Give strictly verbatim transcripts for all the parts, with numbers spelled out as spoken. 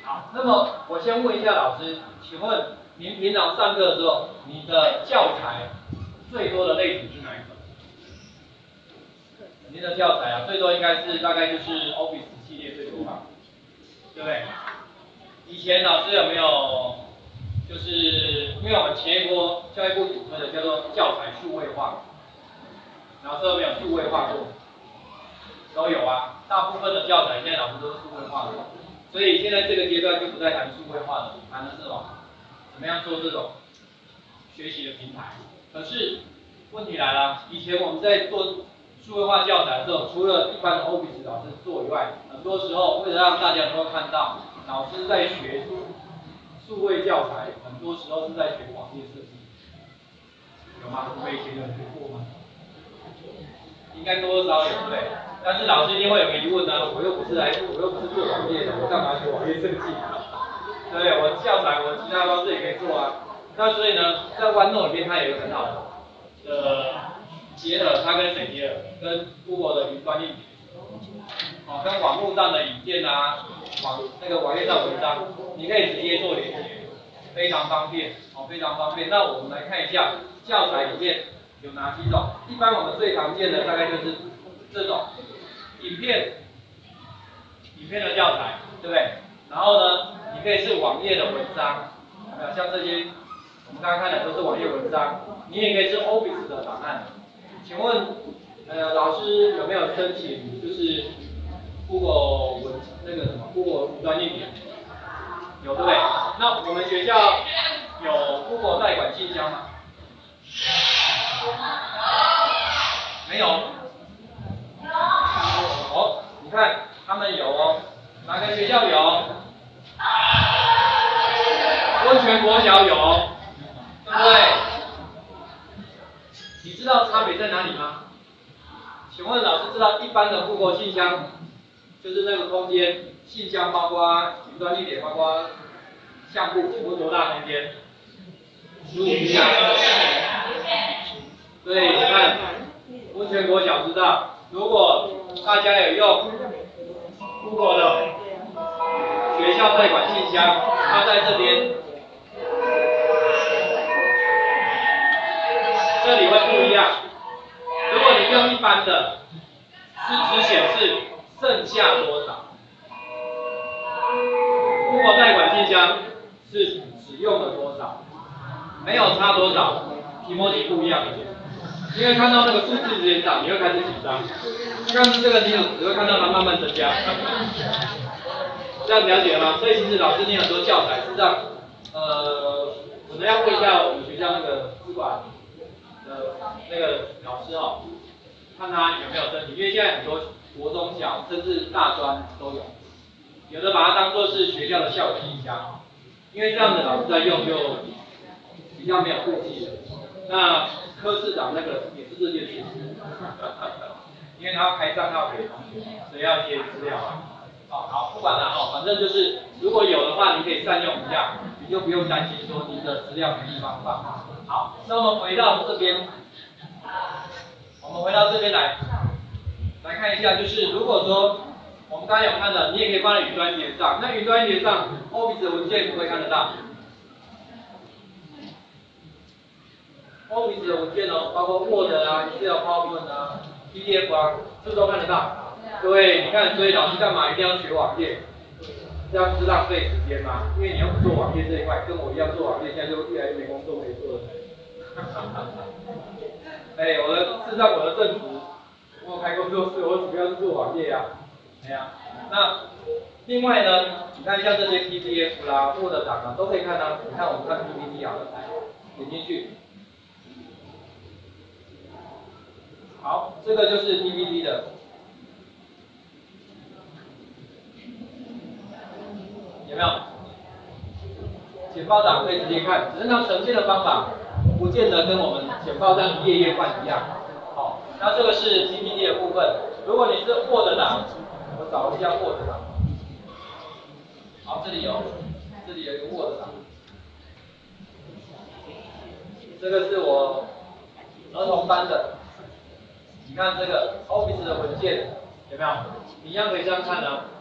好，那么我先问一下老师，请问您平常上课的时候，你的教材最多的类型是哪一种？您的教材啊，最多应该是大概就是 Office 系列最多吧，对不对？以前老师有没有就是因为我们前一波教育部主推的叫做教材数位化，老师有没有数位化过？都有啊，大部分的教材现在老师都是数位化的，所以现在这个阶段就不再谈数位化了，谈的是什么？怎么样做这种学习的平台？可是问题来了，以前我们在做数位化教材的时候，除了一般的 Office 老师做以外，很多时候为了让大家能够看到，老师在学数位教材，很多时候是在学网页设计，有吗？各位以前有学过吗？应该多多少少有，对不对？但是老师一定会有个疑问呢，我又不是来，我又不是做网页的，我干嘛学网页设计？对不对？我教材我其他方式也可以做啊。那所以呢，在 OneNote 里面它有一个很好的呃结合，它跟谁结合？跟 Google 的云端硬碟，哦，跟网络上的影片啊，网那个网页上文章，你可以直接做连接，非常方便，哦，非常方便。那我们来看一下教材里面有哪几种？一般我们最常见的大概就是这种影片，影片的教材，对不对？然后呢，你可以是网页的文章，有没有？像这些我们刚刚看的都是网页文章，你也可以是 Office 的档案。请问，呃，老师有没有申请就是 Google 文那个什么 Google 云端硬碟？有，对不对？那我们学校有 Google 代管信箱吗？没有。哦，你看他们有哦，哪个学校有？温泉国小有，对不对？你知道差别在哪里吗？请问老师知道一般的 Google 信箱就是那个空间，信箱包括云端硬碟，包括相簿，请问多大空间？十五 G 啊。对，你看温泉国小知道，如果大家有用 Google 的学校代管信箱，它在这边，这里会不一样。如果你用一般的，是只显示剩下多少。Google 代管信箱是只用了多少，没有差多少，题目题不一样。因为看到那个数字减少，你会开始紧张。但是这个题只会看到它慢慢增加。这样了解吗？所以其实老师念很多教材，是这样。呃，可能要问一下我们学校那个资管的那个老师哦，看他有没有申请，因为现在很多国中小甚至大专都有，有的把它当作是学校的校友信箱，因为这样的老师在用就比较没有顾忌了。那科室长那个也是这件事情，因为他要开账号给同学，所以要接资料啊。哦，好，不管了哦，反正就是如果有的话，你可以善用一下，你就不用担心说您的资料没地方放。好，那我们回到这边，我们回到这边来，来看一下，就是如果说我们刚才有看的，你也可以放在云端硬碟上，那云端硬碟上 Office 的文件不会看得到。Office 的文件哦，包括 Word 啊、Excel、PowerPoint 啊、P D F 啊，是不是都看得到？对，你看，所以老师干嘛一定要学网页？这样不是浪费时间吗？因为你又不做网页这一块，跟我一样做网页，现在就越来越没工作可以做了。哎，我的事实上我的正职，我有开工作室，我主要是做网页啊。哎呀，那另外呢，你看像这些 P D F 啦、Word 档啊，都可以看啊。你看我们看 P P T 好了，来点进去。好，这个就是 P P T 的。有没有？简报档可以直接看，只是它呈现的方法不见得跟我们简报这样一页页换一样。好，那这个是 P P T 的部分。如果你是 Word 档，我找一下 Word 档。好，这里有，这里有一个 Word 档。这个是我儿童班的。你看这个 Office 的文件有没有？一样可以这样看啊。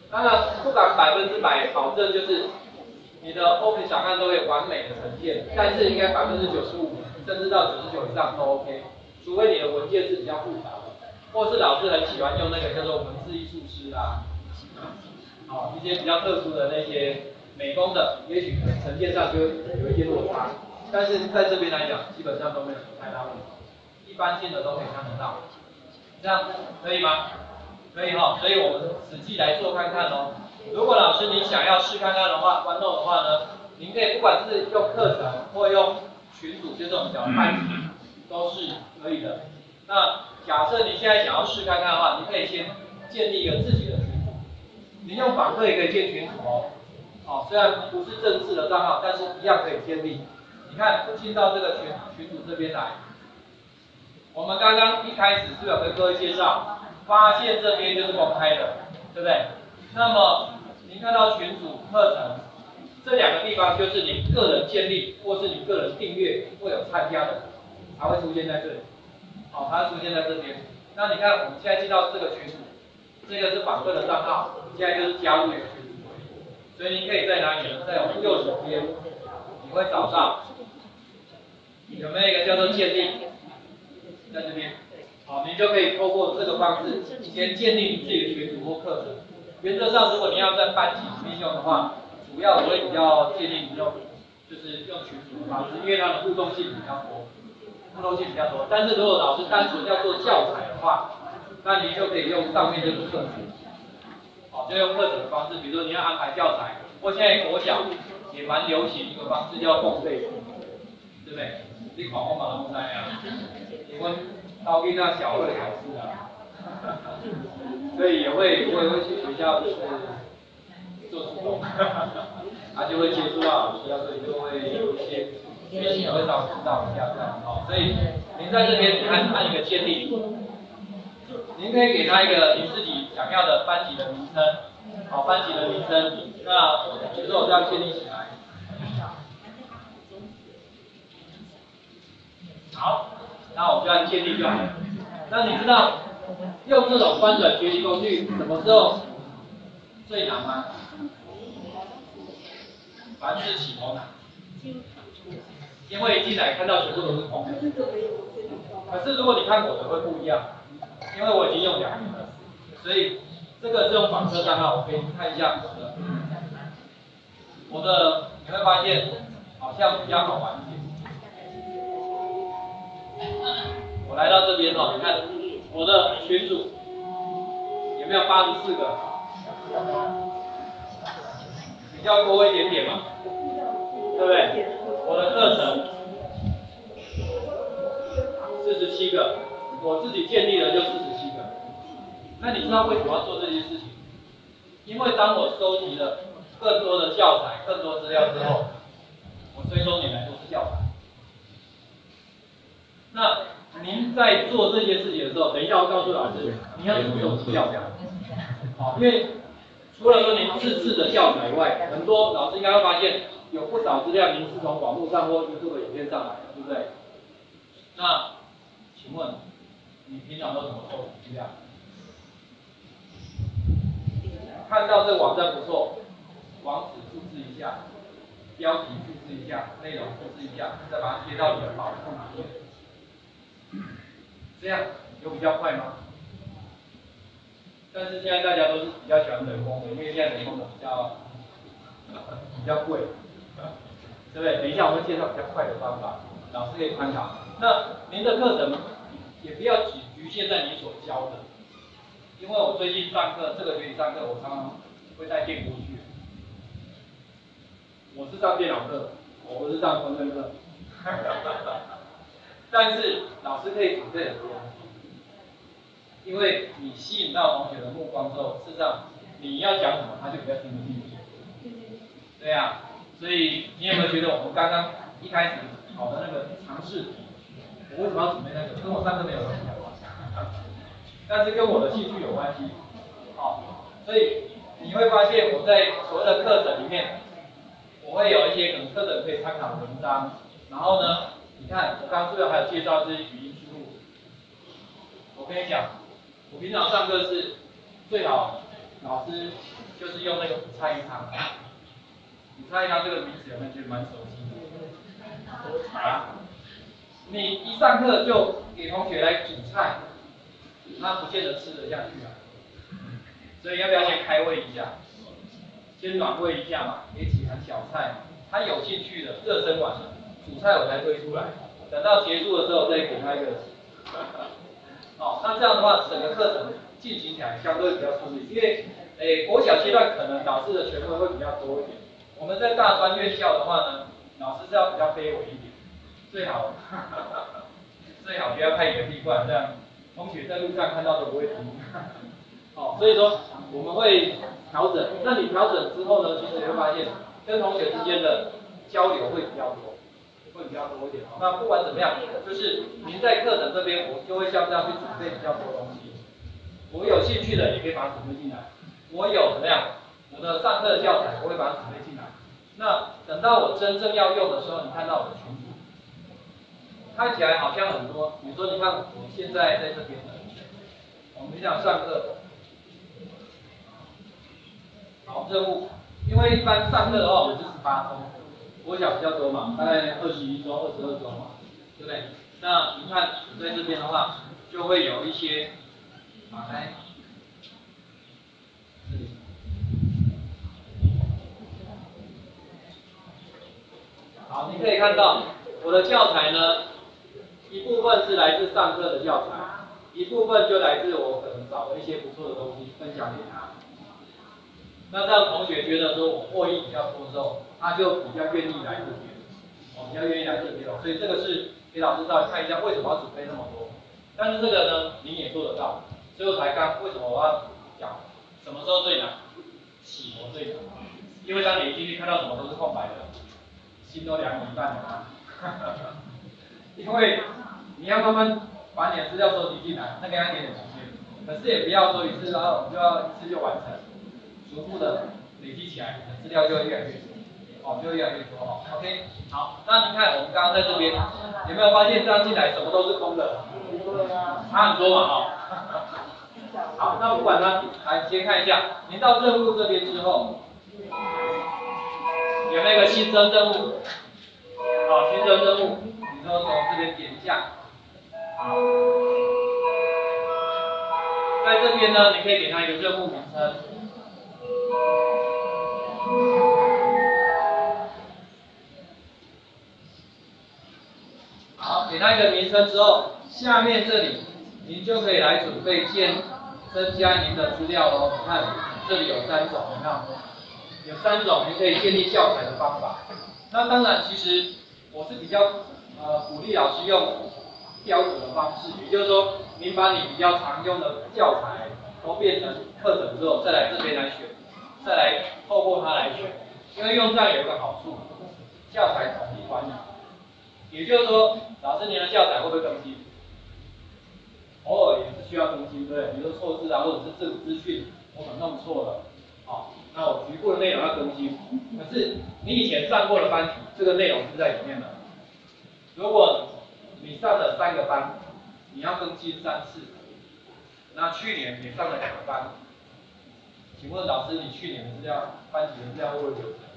当然不敢百分之百保证就是你的 Office 档案都会完美的呈现，但是应该百分之九十五甚至到九十九以上都 OK， 除非你的文件是比较复杂的，或是老师很喜欢用那个叫做文字艺术师啊，好、一些比较特殊的那些美工的，也许可能呈现上就有一些落差，但是在这边来讲，基本上都没有什么太大问题，一般性的都可以看得到，这样可以吗？可以哈、哦，所以我们实际来做看看哦。如果老师您想要试看看的话，OneNote的话呢，您可以不管是用课程或用群组，就这种小班级，都是可以的。那假设你现在想要试看看的话，你可以先建立一个自己的群组。您用访客也可以建群组哦。哦，虽然不是正式的账号，但是一样可以建立。你看，进到这个群群组这边来，我们刚刚一开始是有跟各位介绍，发现这边就是公开的，对不对？那么您看到群组课程这两个地方，就是你个人建立或是你个人订阅会有参加的，才会出现在这里。好、哦，它会出现在这边。那你看我们现在进到这个群组，这个是访客的账号，现在就是加入一个群组。所以您可以在哪里呢？在我们右手边，你会找到有没有一个叫做建立，在这边。好，你就可以透过这个方式先建立你自己的群组或课程。原则上，如果你要在班级里面用的话，主要我会比较建议你用，就是用群组的方式，因为它的互动性比较多，互动性比较多。但是如果老师单纯要做教材的话，那你就可以用上面这个课程。好，就用课程的方式，比如说你要安排教材，或现在国小也蛮流行一个方式叫共备，对不对？你看我嘛不知啊，因为到囡仔小会考试啊，所以也会我也会去学校就是做主动，他就会接触到老师啊，所以就会有一些学习也会稍微知道一下这样，好，所以您在这边按按一个建立。您可以给他一个您自己想要的班级的名称，好，班级的名称。那比如说我这样建立起来，好，那我就按建立就好了。那你知道用这种翻转学习工具什么时候最难吗？凡事起头难，因为一进来看到全部都是空的。可是如果你看我的会不一样。因为我已经用两年了，所以这个是用访客账号，我给你看一下我的，我的你会发现好像比较好玩一点。我来到这边哦，你看我的群组有没有八十四个？比较多一点点嘛，对不对？我的课程四十七个。我自己建立了就四十七个，那你知道为什么要做这些事情？因为当我收集了更多的教材、更多资料之后，我追踪你来都是教材。那您在做这些事情的时候，等一下我告诉老师，你要怎么收集教材。好，因为除了说您自制的教材以外，很多老师应该会发现有不少资料您是从网络上或 YouTube 影片上来的，对不对？那请问？你平常都怎么收集资料？看到这个网站不错，网址复制一下，标题复制一下，内容复制一下，再把它接到你的宝库里面，这样有比较快吗？但是现在大家都是比较喜欢人工的，因为现在人工的比较比较贵，对不对？等一下我会介绍比较快的方法，老师可以参考。那您的课程？也不要只局限在你所教的，因为我最近上课，这个学期上课，我常常会带电锅去。我是上电脑课，我不是上工程课。但是老师可以准备很多东西，因为你吸引到同学的目光之后，事实上你要讲什么，他就比较听得进去。对呀、啊，所以你有没有觉得我们刚刚一开始考的那个尝试题？我为什么要准备那个？跟我上课没有关系，但是跟我的兴趣有关系。好、哦，所以你会发现我在所谓的课程里面，我会有一些可能课程可以参考的文章。然后呢，你看我刚刚是不是还有介绍这些语音输入？我跟你讲，我平常上课是最好老师就是用那个五菜一汤。五菜一汤这个名词有没有觉得蛮熟悉的？啊，你一上课就给同学来煮菜，他不见得吃得下去啊。所以要不要先开胃一下？先暖胃一下嘛，给几盘小菜，他有兴趣的，热身完了，主菜我才推出来，等到结束的时候再给他一个。哦，那这样的话，整个课程进行起来相对比较顺利，因为诶国小阶段可能老师的权威会比较多一点，我们在大专院校的话呢，老师是要比较卑微一点，最好最好不要太严厉，不然这样同学在路上看到都不会听。哦，所以说我们会调整，那你调整之后呢，其实你会发现跟同学之间的交流会比较多，会比较多一点。那不管怎么样，就是您在课程这边，我就会像这样去准备比较多东西。我有兴趣的也可以把它准备进来，我有怎么样，我的上课的教材我会把它准备进来。那等到我真正要用的时候，你看到我的群组，看起来好像很多，比如说你看我现在在这边的，我们想上课。好，任务，因为一般上课的话，我们是十八周，国小比较多嘛，大概二十一周、二十二周嘛，对不对？那你看我在这边的话，就会有一些，打开，这里，好，你可以看到我的教材呢，一部分是来自上课的教材，一部分就来自我可能找了一些不错的东西分享给他。那这样同学觉得说我获益比较多之后，他就比较愿意来这边，哦，比较愿意来这边哦。所以这个是给老师稍微看一下为什么要准备那么多。但是这个呢，你也做得到。所以我才刚为什么我要讲什么时候最难，启模最难，因为当你一进去看到什么都是空白的，心都凉一半了。因为你要慢慢把你的资料收集进来，那个要一点点时间。可是也不要说一次然后就要一次就完成。逐步的累积起来，资料就会越来越多，哦，就会越来越多哦。OK， 好，那你看我们刚刚在这边有没有发现这样进来什么都是空的？差很多嘛，哦。好，那不管它，来先看一下，您到任务这边之后，有没有一个新增任务？好，新增任务，你就从这边点一下。好，在这边呢，你可以给它一个任务名称。好，给它一个名称之后，下面这里您就可以来准备建增加您的资料喽。你看这里有三种，你看有三种您可以建立教材的方法。那当然，其实我是比较呃鼓励老师用标准的方式，也就是说，您把你比较常用的教材都变成课程之后，再来这边来选，再来透过它来选，因为用这样有一个好处，教材统一管理。也就是说，老师您的教材会不会更新？偶尔也是需要更新，对不对？比如说错字啊，或者是这个资讯我可能弄错了，好，那我局部的内容要更新。可是你以前上过的班级，这个内容是在里面的。如果你上了三个班，你要更新三次。那去年也上了两个班，请问老师，你去年的资料、班级的资料会不会留着？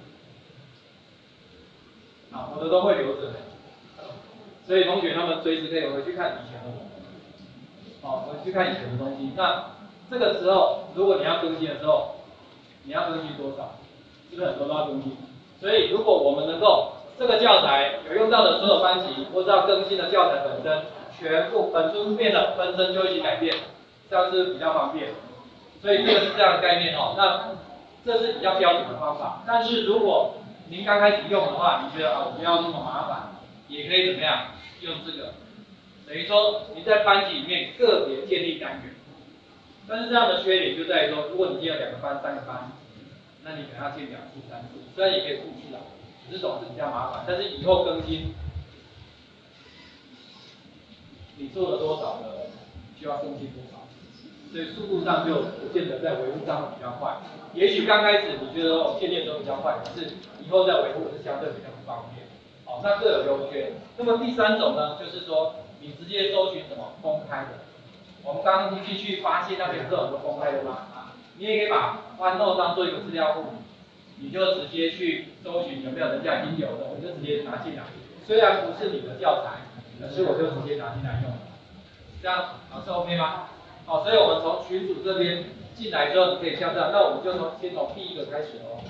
啊，我的都会留着。所以同学他们随时可以回去看以前的我，哦，回去看以前的东西。那这个时候，如果你要更新的时候，你要更新多少？是不是很多都要更新？所以如果我们能够这个教材有用到的所有班级，或是要更新的教材本身，全部本书面的分身就一起改变，这样是比较方便。所以这个是这样的概念哦。那这是比较标准的方法。但是如果您刚开始用的话，你觉得啊，我不要那么麻烦，也可以怎么样？用这个，等于说你在班级里面个别建立单元，但是这样的缺点就在于说，如果你建了两个班、三个班，那你可能要建两次、三次，虽然也可以复制啊，只是总是比较麻烦。但是以后更新，你做了多少的，需要更新多少，所以速度上就不见得在维护上比较快。也许刚开始你觉得我建立的时候比较快，可是以后在维护是相对比较不方便。好，那各有优缺。那么第三种呢，就是说你直接搜寻什么公开的。我们刚刚进去发现那边是很多公开的吗？ 你也可以把 OneNote 当做一个资料库，你就直接去搜寻有没有人家已经有的，我就直接拿进来。虽然不是你的教材，可是我就直接拿进来用。这样老师 OK 吗？好，所以我们从群组这边进来之后，你可以像这样，那我们就从先从第一个开始哦。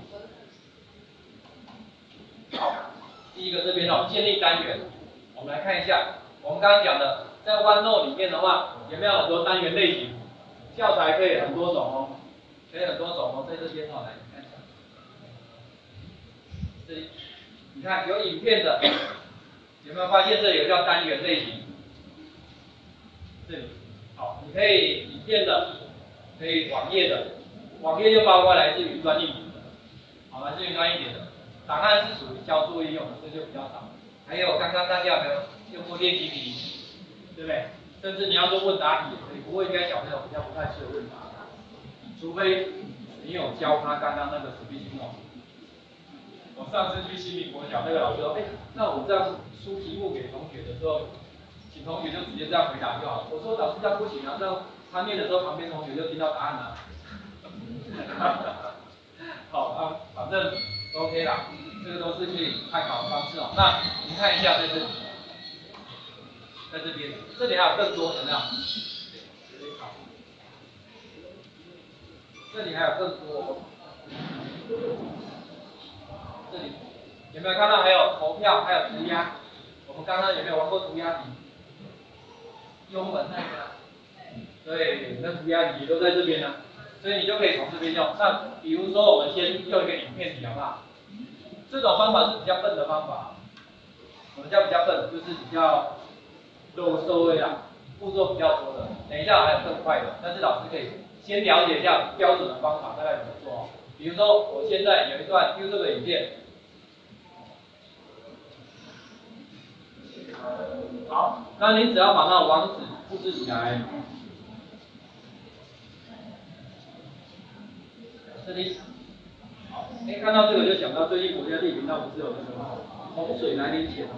好，第一个这边哦，建立单元，我们来看一下，我们刚刚讲的，在 OneNote 里面的话，有没有很多单元类型？教材可以很多种哦，可以很多种哦，在这边哦，来看一下，这里，你看有影片的，有没有发现这里有叫单元类型？这里，好，你可以影片的，可以网页的，网页就包括来自于专硬体的，好，来自于专硬体的。档案是属于交作业用的，这就比较少。还有刚刚大家有没有用过练习题，对不对？甚至你要做问答题也可以，不过应该小朋友比较不太适合问答，除非你有教他刚刚那个 speaking note。我上次去新民国小，那个老师说，哎，那我这样出题目给同学的时候，请同学就直接这样回答就好了。我说老师这样不行啊，这样他念的时候，旁边同学就听到答案了。好啊，反正 OK 啦，这个都是可以参考的方式哦。那你看一下在这里，在这边，这里还有更多，有没有？好，这里还有更多。这里有没有看到还有投票，还有涂鸦？我们刚刚有没有玩过涂鸦题？幽门那个，对，那涂鸦题都在这边呢、啊，所以你就可以从这边用。那比如说我们先用一个影片题好不好？这种方法是比较笨的方法，什么叫比较笨？就是比较漏收位啊，步骤比较多的。等一下还有更快的，但是老师可以先了解一下标准的方法大概怎么做哦。比如说我现在有一段 YouTube 的影片。好，那你只要把那个网址复制起来，这里，好，哎，看到这个就想到最近国家地理频道不是有那个洪水来临前，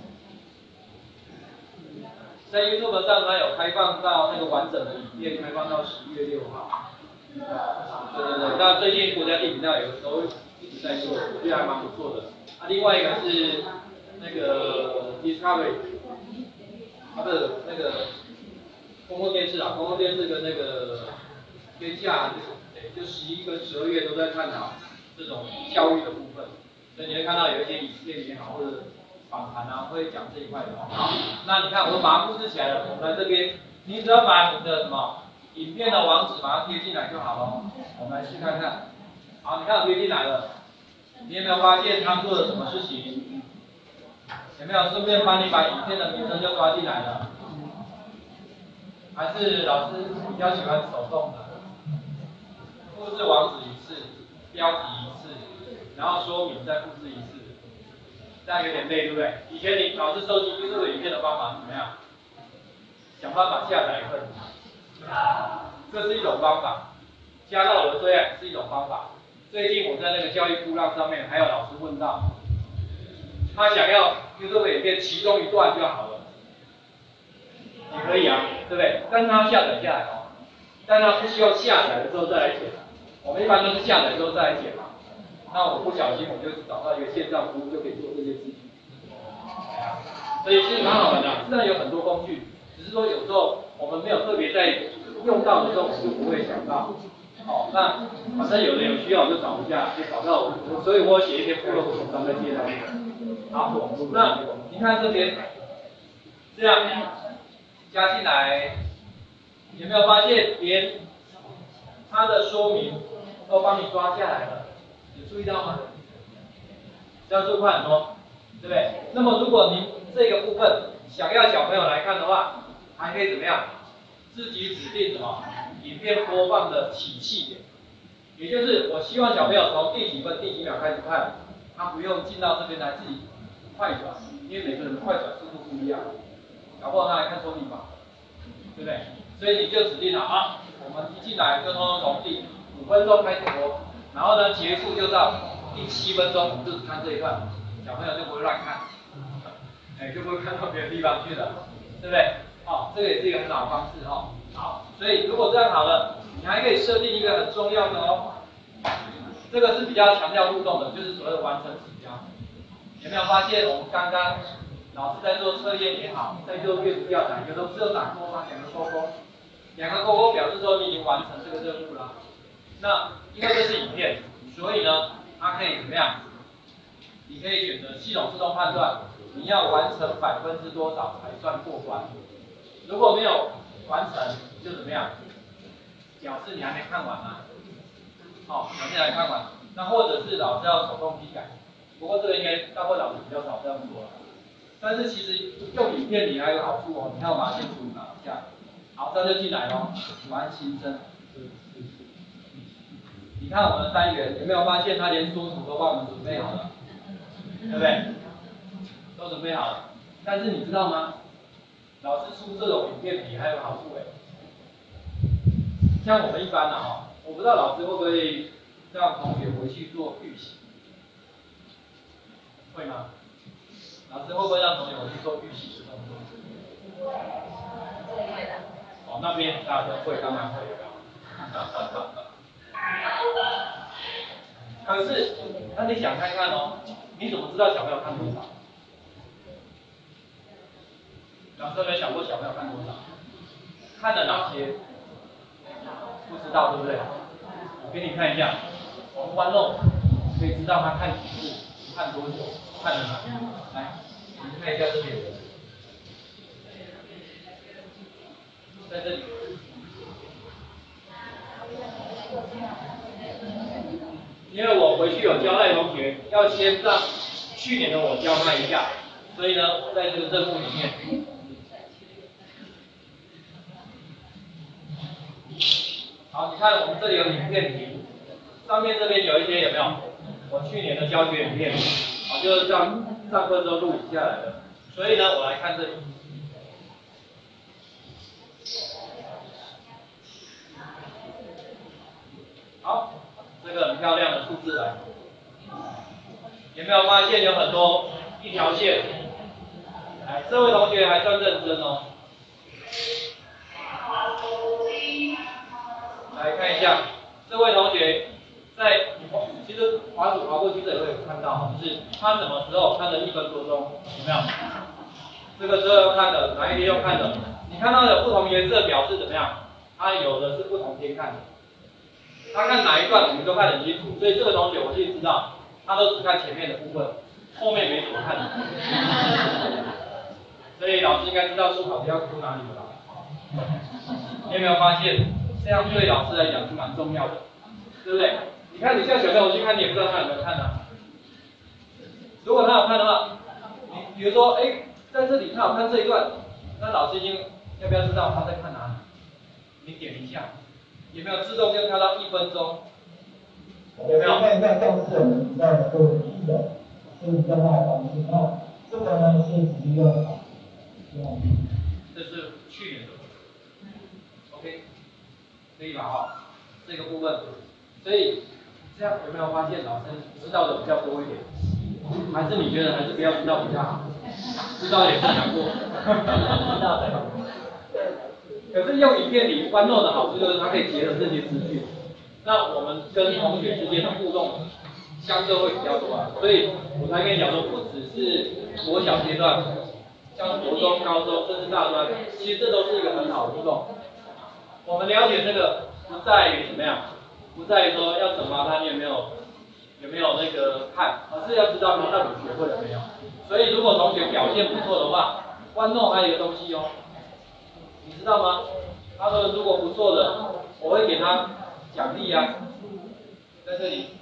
在 YouTube 上它有开放到那个完整的影片，开放到十月六号。对对对，那最近国家地理频道有的时候一直在做，我觉得还蛮不错的。啊，另外一个是那个 Discovery。它的那个公共电视啊，公共电视跟那个天下，就十一跟十二月都在探讨这种教育的部分，所以你会看到有一些影片也好，或者访谈啊，会讲这一块的哦。好，那你看我把它复制起来了，我们来这边，你只要把你的什么影片的网址把它贴进来就好了。我们来试看看。好，你看我贴进来了，你有没有发现它做了什么事情？有没有顺便帮你把影片的名称就抓进来了？还是老师比较喜欢手动的？复制网址一次，标题一次，然后说明再复制一次，这样有点累，对不对？以前你老师收集 YouTube 影片的方法是怎么样？想办法下载一份，这是一种方法。加到我的最爱是一种方法。最近我在那个教育酷浪上面，还有老师问到。他想要 YouTube 影片其中一段就好了，也可以啊，对不对？但他下载下来哦，但他不需要下载的时候再来剪，我们一般都是下载之后再来剪嘛。那我不小心我就找到一个线上服务就可以做这些事情，所以其实蛮好玩的，虽然有很多工具，只是说有时候我们没有特别在用到的时候，我们就不会想到。哦，那反正有人有需要就找一下，就找到我，所以我写一篇部落格文章在介绍这个。好，那你看这边，这样加进来，有没有发现连它的说明都帮你抓下来了？有注意到吗？这样是不是快很多？对不对？那么如果您这个部分想要小朋友来看的话，还可以怎么样？自己指定什么？影片播放的起讫点，也就是我希望小朋友从第几分、第几秒开始看，他不用进到这边来自己快转，因为每个人的快转速度不一样，搞不好他来看说明法，对不对？所以你就指定了啊，我们一进来就通通从第五分钟开始播，然后呢结束就到第七分钟，我们就只看这一段，小朋友就不会乱看，哎，就不会看到别的地方去了，对不对？哦，这个也是一个很好的方式哦。好，所以如果这样好了， 你还可以设定一个很重要的哦，这个是比较强调互动的，就是所谓的完成指标。有没有发现我们刚刚老师在做测验也好，在做阅读调查，有的不是有打勾吗？两个勾勾，两个勾勾表示说你已经完成这个任务了。那因为这是影片，所以呢，它可以怎么样？你可以选择系统自动判断，你要完成百分之多少才算过关。如果没有完成，就怎么样？表示你还没看完啊。好、哦，表示还没看完。那或者是老师要手动批改，不过这个应该大部分老师比较少这样做。但是其实用影片你还有好处哦，你看我把它先处理一下。好，这就进来咯，完形声。你看我们的单元有没有发现它连缩图都帮我们准备好了，对不对？都准备好了。但是你知道吗？老师出这种影片题还有好处哎。像我们一般的、啊、哈，我不知道老师会不会让同学回去做预习，会吗？老师会不会让同学回去做预习的动作？哦，那边大家会，当然会有。可是，那你想看看哦，你怎么知道小朋友看多少？老师有没有想过小朋友看多少？看了哪些？不知道，对不对？我给你看一下，我们玩弄可以知道他看几次，看多久，看了哪？来，你看一下这边，在这里。因为我回去有交代同学，要先让去年的我教他一下，所以呢，在这个任务里面，好，你看我们这里有影片题，上面这边有一些有没有？我去年的教学影片，好，就是上上课之后录影下来的，所以呢，我来看这里。好，这个很漂亮的数字来，有没有发现有很多一条线？哎，这位同学还算认真哦。来看一下，这位同学在其实滑鼠滑过去这里会有看到，就是他什么时候看了一分多钟，有没有？这个时候要看的，哪一天要看的？你看到有不同颜色表示怎么样？它有的是不同天看的。他看哪一段我们都看得很清楚，所以这个同学我就知道，他都只看前面的部分，后面没怎么看的。所以老师应该知道出考题要出哪里的吧？你有没有发现，这样对老师来讲是蛮重要的，对不对？你看你叫小朋友去看，你也不知道他有没有看啊。如果他有看的话，你比如说，哎，在这里他有看这一段，那老师已经要不要知道他在看哪里？你点一下。有没有自动就跳到一分钟？有没有？ 看一下教室我们比较多一的，是比较大的方式。那这个呢是直接用好， 这是去年的 ，OK， 可以吧？哈，这个部分，所以这样有没有发现老师知道的比较多一点？还是你觉得还是不要知道比较好？知道也是难过，知道的。可是用影片里OneNote的好处就是它可以结合这些资讯，那我们跟同学之间的互动相对会比较多啊，所以我才跟你讲说，不只是国小阶段，像国中、高中甚至大专，其实这都是一个很好的互动。我们了解这个不在于怎么样，不在于说要惩罚他你有没有有没有那个看，而是要知道他到底学会了没有。所以如果同学表现不错的话，OneNote还有一个东西哦。你知道吗？他说如果不错的，我会给他奖励啊，在这里。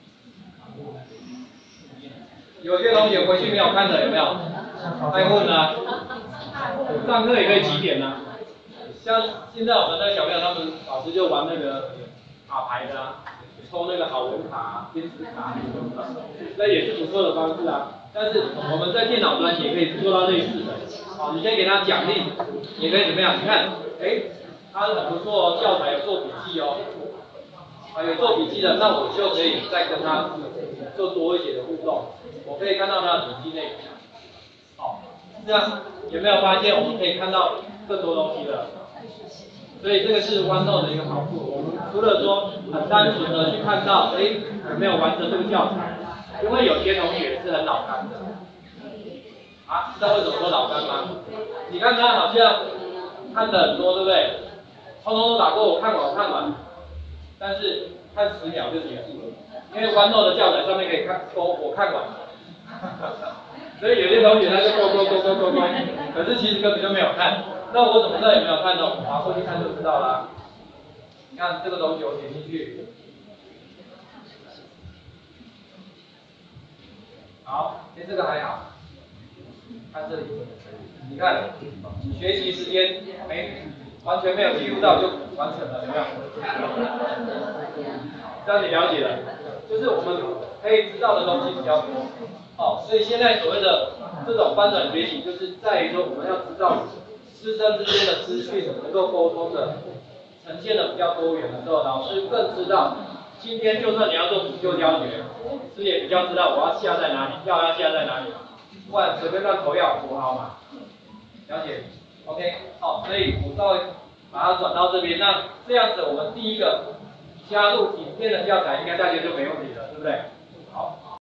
有些同学回去没有看的有没有？太混了。上课也可以几点呢？像现在我们那个小朋友他们老师就玩那个卡牌的啊，抽那个好人卡、天使卡，那也是不错的方式啊。但是我们在电脑端也可以做到类似的。好，你先给他奖励，也可以怎么样？你看，哎，他很不错，教材有做笔记哦，啊有做笔记的，那我就可以再跟他做多一些的互动，我可以看到他的笔记内容。好，这样有没有发现我们可以看到更多东西了？ 所以这个是OneNote的一个好处。我们除了说很单纯的去看到，哎，有没有完成这个教材？因为有些同学是很脑干的。啊，知道为什么说脑干吗？你看他好像看的很多，对不对？通通都打过，我看完，我看完，但是看十秒就结束了，因为OneNote的教材上面可以看勾，我看完。所以有些同学他就勾勾勾勾勾勾，可是其实根本就没有看。那我怎么知道有没有看呢？滑过去看就知道啦。你看这个东西我点进去，好，哎这个还好，看这里，你看学习时间没完全没有记录到就完成了，有没有？这样你了解了，就是我们可以知道的东西比较多。哦，所以现在所谓的这种翻转学习，就是在于说我们要知道师生之间的资讯能够沟通的呈现的比较多元的时候，老师更知道今天就算你要做补救教学，师也比较知道我要下在哪里，药要下在哪里，不然随便乱投药多好嘛。了解 ？OK， 好，所以我稍微把它转到这边，那这样子我们第一个加入影片的教材，应该大家就没问题了，对不对？好。